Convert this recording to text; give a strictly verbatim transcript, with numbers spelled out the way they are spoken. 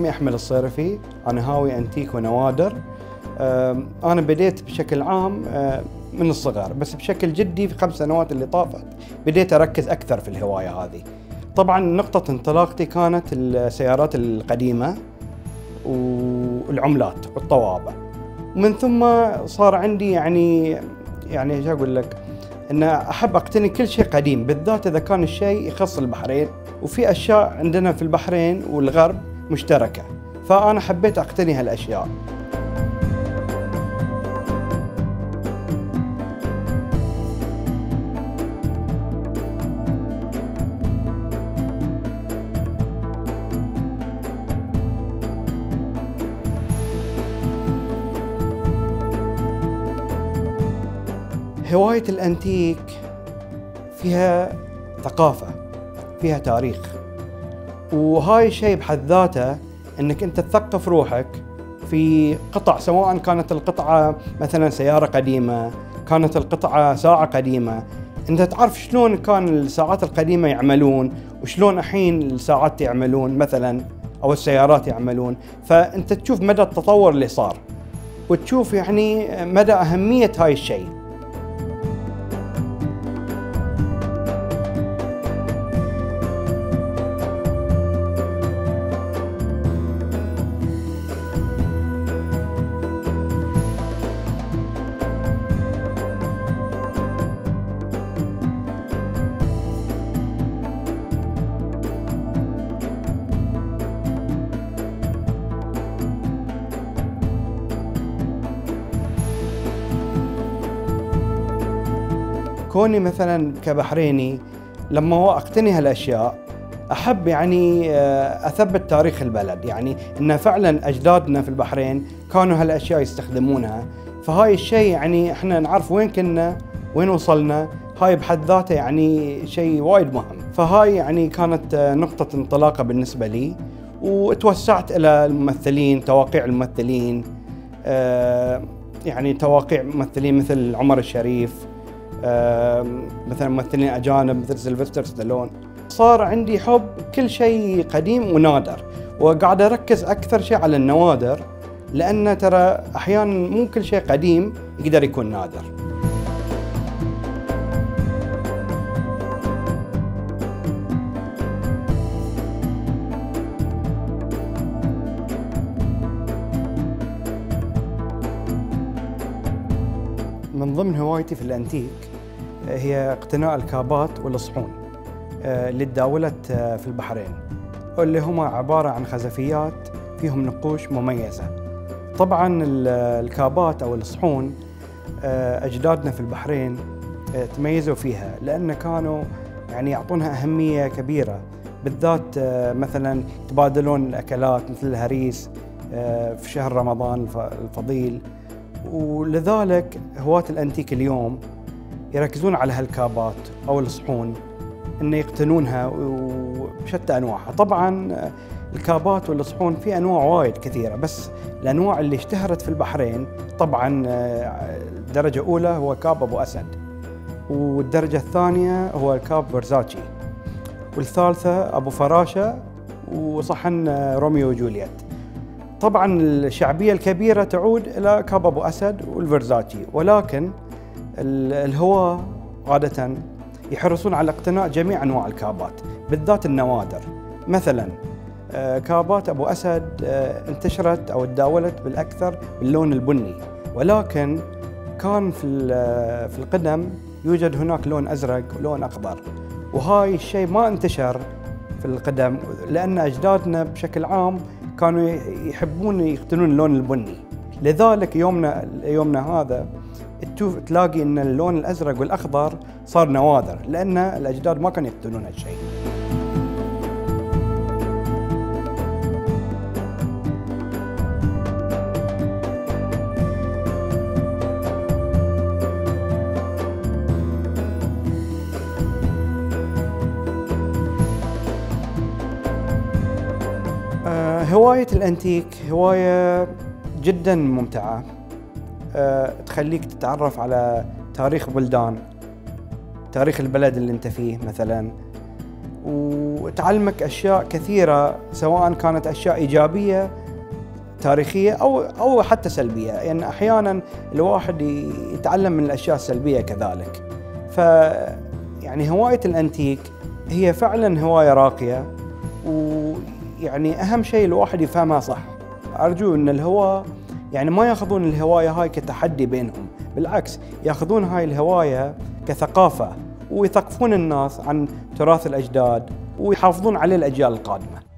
اسمي أحمد الصيرفي، أنا هاوي أنتيك ونوادر. أنا بديت بشكل عام من الصغر، بس بشكل جدي في خمس سنوات اللي طافت بديت أركز أكثر في الهواية هذه. طبعا نقطة انطلاقتي كانت السيارات القديمة والعملات والطوابع، ومن ثم صار عندي يعني يعني ايش اقول لك، ان احب اقتني كل شيء قديم، بالذات اذا كان الشيء يخص البحرين، وفي اشياء عندنا في البحرين والغرب مشتركة، فانا حبيت اقتني هالاشياء. هواية الأنتيك فيها ثقافة، فيها تاريخ، وهاي الشيء بحد ذاته أنك أنت تثقف روحك في قطع، سواء كانت القطعة مثلا سيارة قديمة، كانت القطعة ساعة قديمة، أنت تعرف شلون كان الساعات القديمة يعملون وشلون الحين الساعات يعملون مثلا أو السيارات يعملون، فأنت تشوف مدى التطور اللي صار وتشوف يعني مدى أهمية هاي الشيء. كوني مثلا كبحريني لما هو اقتني هالاشياء احب يعني اثبت تاريخ البلد، يعني ان فعلا اجدادنا في البحرين كانوا هالاشياء يستخدمونها، فهاي الشيء يعني احنا نعرف وين كنا وين وصلنا، هاي بحد ذاته يعني شيء وايد مهم. فهاي يعني كانت نقطة انطلاقة بالنسبة لي، وتوسعت الى الممثلين، تواقيع الممثلين، يعني تواقيع ممثلين مثل عمر الشريف، مثلا ممثلين أجانب مثل سيلفستر ستالون. صار عندي حب كل شيء قديم ونادر، وقاعد أركز أكثر شيء على النوادر، لأن ترى أحيانا مو كل شيء قديم يقدر يكون نادر. من ضمن هوايتي في الأنتيك هي اقتناء الكابات والصحون اللي تداولت في البحرين، واللي هما عبارة عن خزفيات فيهم نقوش مميزة. طبعا الكابات أو الصحون أجدادنا في البحرين تميزوا فيها، لأن كانوا يعني يعطونها أهمية كبيرة، بالذات مثلا يتبادلون الأكلات مثل الهريس في شهر رمضان الفضيل، ولذلك هواة الأنتيك اليوم يركزون على هالكابات أو الصحون إن يقتنونها وبشتى أنواعها. طبعاً الكابات والصحون في أنواع وايد كثيرة، بس الأنواع اللي اشتهرت في البحرين طبعاً درجة أولى هو كاب أبو أسد، والدرجة الثانية هو كاب فيرزاتشي، والثالثة أبو فراشة، وصحن روميو وجولييت. طبعاً الشعبية الكبيرة تعود إلى كاب أبو أسد والفيرزاتشي، ولكن الهواة عادة يحرصون على اقتناء جميع أنواع الكابات، بالذات النوادر. مثلا كابات أبو أسد انتشرت أو تداولت بالأكثر باللون البني، ولكن كان في في القدم يوجد هناك لون أزرق ولون أخضر، وهاي الشيء ما انتشر في القدم لأن أجدادنا بشكل عام كانوا يحبون يقتنون اللون البني. لذلك يومنا يومنا هذا تلاقي ان اللون الازرق والاخضر صار نوادر، لان الاجداد ما كانوا يقتنون هالشيء. آه هواية الأنتيك هواية جدا ممتعة، أه تخليك تتعرف على تاريخ بلدان، تاريخ البلد اللي انت فيه مثلا، وتعلمك أشياء كثيرة، سواء كانت أشياء إيجابية تاريخية أو أو حتى سلبية، لأن يعني أحياناً الواحد يتعلم من الأشياء السلبية كذلك. ف يعني هواية الأنتيك هي فعلاً هواية راقية، ويعني أهم شيء الواحد يفهمها صح. أرجو أن الهواة يعني ما ياخذون الهواية هاي كتحدي بينهم، بالعكس ياخذون هاي الهواية كثقافة، ويثقفون الناس عن تراث الأجداد ويحافظون عليه الأجيال القادمة.